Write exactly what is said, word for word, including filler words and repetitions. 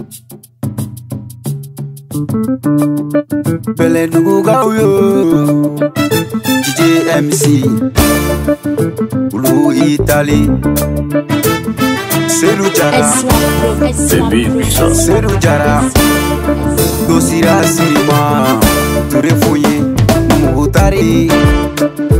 Belenugu Gauyo D J M C Blue Italy Seru Jara Seru Jara Dosira Sima Ture Foye Mugutari